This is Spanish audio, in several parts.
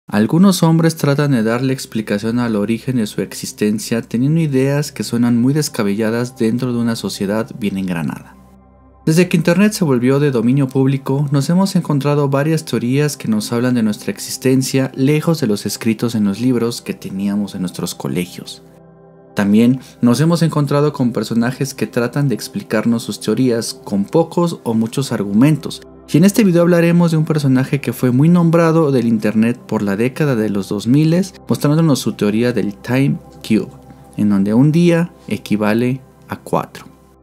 Algunos hombres tratan de darle explicación al origen de su existencia teniendo ideas que suenan muy descabelladas dentro de una sociedad bien engranada. Desde que Internet se volvió de dominio público, nos hemos encontrado varias teorías que nos hablan de nuestra existencia lejos de los escritos en los libros que teníamos en nuestros colegios. También nos hemos encontrado con personajes que tratan de explicarnos sus teorías con pocos o muchos argumentos. Y en este video hablaremos de un personaje que fue muy nombrado del internet por la década de los 2000, mostrándonos su teoría del Time Cube, en donde un día equivale a 4.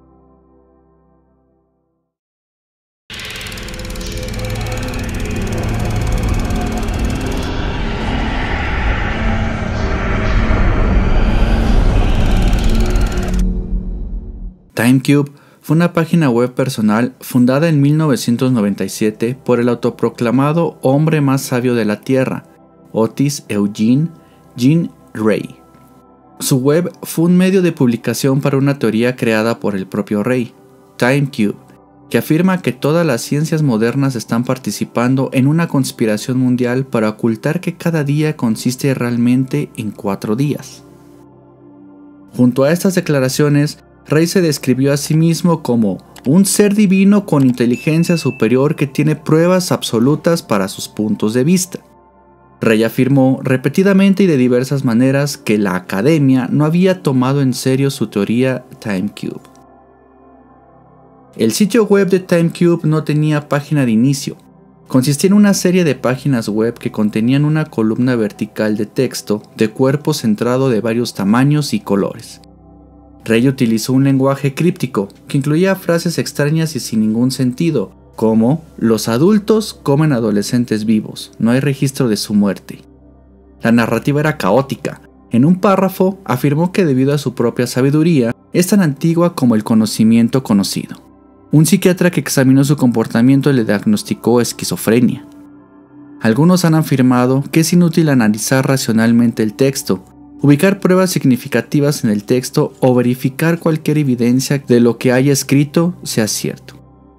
TimeCube fue una página web personal fundada en 1997 por el autoproclamado hombre más sabio de la Tierra, Otis Eugene Jean Ray. Su web fue un medio de publicación para una teoría creada por el propio Ray, TimeCube, que afirma que todas las ciencias modernas están participando en una conspiración mundial para ocultar que cada día consiste realmente en 4 días. Junto a estas declaraciones, Ray se describió a sí mismo como un ser divino con inteligencia superior que tiene pruebas absolutas para sus puntos de vista. Ray afirmó repetidamente y de diversas maneras que la academia no había tomado en serio su teoría TimeCube. El sitio web de TimeCube no tenía página de inicio. Consistía en una serie de páginas web que contenían una columna vertical de texto de cuerpo centrado de varios tamaños y colores. Ray utilizó un lenguaje críptico que incluía frases extrañas y sin ningún sentido, como los adultos comen adolescentes vivos, no hay registro de su muerte. La narrativa era caótica. En un párrafo afirmó que debido a su propia sabiduría, es tan antigua como el conocimiento conocido. Un psiquiatra que examinó su comportamiento le diagnosticó esquizofrenia. Algunos han afirmado que es inútil analizar racionalmente el texto, ubicar pruebas significativas en el texto o verificar cualquier evidencia de lo que haya escrito sea cierto.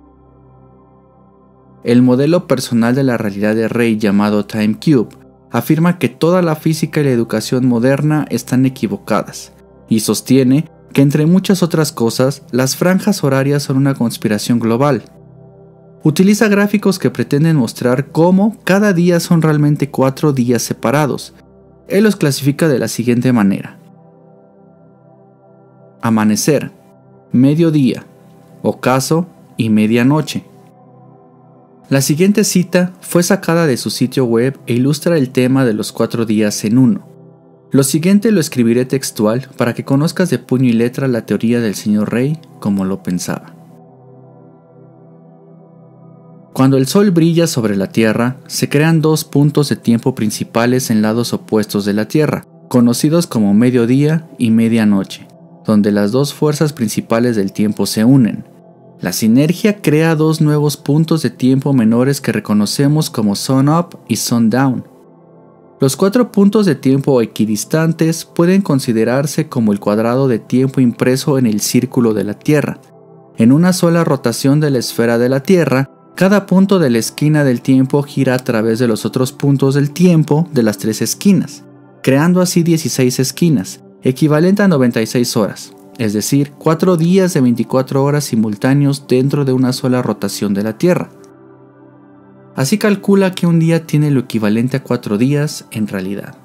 El modelo personal de la realidad de Ray llamado TimeCube afirma que toda la física y la educación moderna están equivocadas y sostiene que entre muchas otras cosas, las franjas horarias son una conspiración global. Utiliza gráficos que pretenden mostrar cómo cada día son realmente 4 días separados. Él los clasifica de la siguiente manera: amanecer, mediodía, ocaso y medianoche. La siguiente cita fue sacada de su sitio web e ilustra el tema de los 4 días en uno. Lo siguiente lo escribiré textual para que conozcas de puño y letra la teoría del señor Ray como lo pensaba. Cuando el sol brilla sobre la Tierra, se crean 2 puntos de tiempo principales en lados opuestos de la Tierra, conocidos como mediodía y medianoche, donde las 2 fuerzas principales del tiempo se unen. La sinergia crea 2 nuevos puntos de tiempo menores que reconocemos como sun up y sundown. Los 4 puntos de tiempo equidistantes pueden considerarse como el cuadrado de tiempo impreso en el círculo de la Tierra. En una sola rotación de la esfera de la Tierra, cada punto de la esquina del tiempo gira a través de los otros puntos del tiempo de las 3 esquinas, creando así 16 esquinas, equivalente a 96 horas, es decir, 4 días de 24 horas simultáneos dentro de una sola rotación de la Tierra. Así calcula que un día tiene lo equivalente a 4 días en realidad.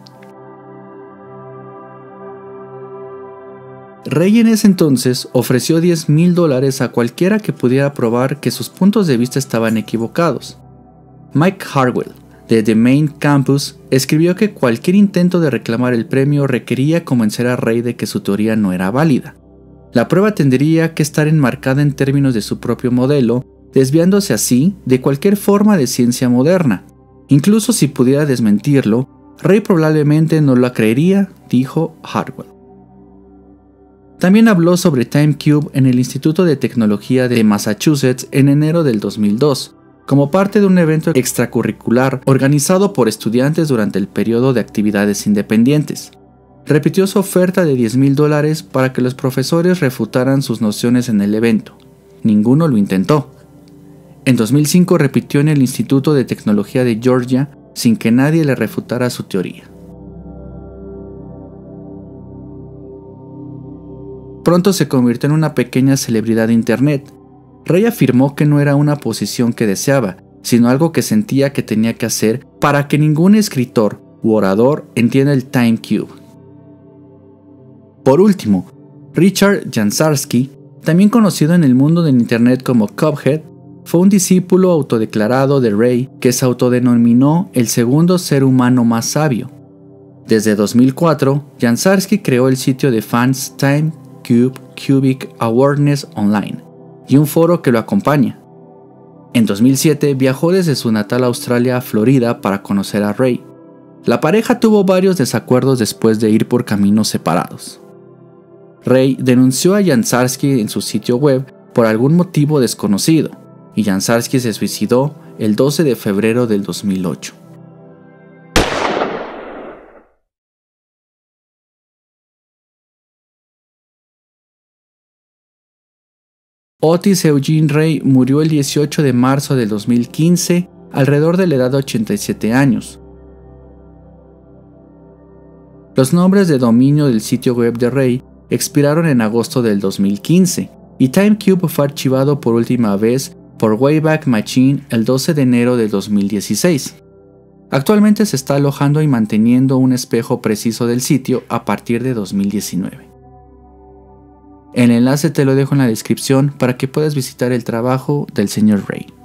Ray en ese entonces ofreció $10,000 a cualquiera que pudiera probar que sus puntos de vista estaban equivocados. Mike Harwell, de The Main Campus, escribió que cualquier intento de reclamar el premio requería convencer a Ray de que su teoría no era válida. La prueba tendría que estar enmarcada en términos de su propio modelo, desviándose así de cualquier forma de ciencia moderna. Incluso si pudiera desmentirlo, Ray probablemente no lo creería, dijo Harwell. También habló sobre TimeCube en el Instituto de Tecnología de Massachusetts en enero del 2002, como parte de un evento extracurricular organizado por estudiantes durante el periodo de actividades independientes. Repitió su oferta de $10,000 para que los profesores refutaran sus nociones en el evento. Ninguno lo intentó. En 2005 repitió en el Instituto de Tecnología de Georgia sin que nadie le refutara su teoría. Pronto se convirtió en una pequeña celebridad de internet. Ray afirmó que no era una posición que deseaba, sino algo que sentía que tenía que hacer para que ningún escritor u orador entienda el Time Cube. Por último, Richard Janczarsky, también conocido en el mundo del internet como Cuphead, fue un discípulo autodeclarado de Ray que se autodenominó el segundo ser humano más sabio. Desde 2004, Janczarsky creó el sitio de fans Time Cube Cubic Awareness Online y un foro que lo acompaña. En 2007 viajó desde su natal Australia a Florida para conocer a Ray. La pareja tuvo varios desacuerdos después de ir por caminos separados. Ray denunció a Janczarsky en su sitio web por algún motivo desconocido, y Janczarsky se suicidó el 12 de febrero del 2008. Otis Eugene Ray murió el 18 de marzo del 2015, alrededor de la edad de 87 años. Los nombres de dominio del sitio web de Ray expiraron en agosto del 2015, y TimeCube fue archivado por última vez por Wayback Machine el 12 de enero de 2016. Actualmente se está alojando y manteniendo un espejo preciso del sitio a partir de 2019. El enlace te lo dejo en la descripción para que puedas visitar el trabajo del Sr. Ray.